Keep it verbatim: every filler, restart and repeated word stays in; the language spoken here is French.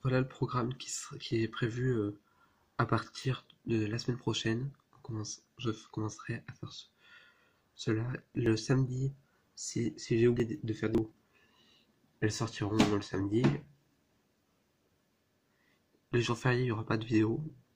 voilà le programme qui, sera- qui est prévu euh, à partir de la semaine prochaine. On commence, je commencerai à faire ce- cela le samedi. Si, si j'ai oublié de faire d'eau, elles sortiront le samedi. Les jours fériés, il n'y aura pas de vidéo.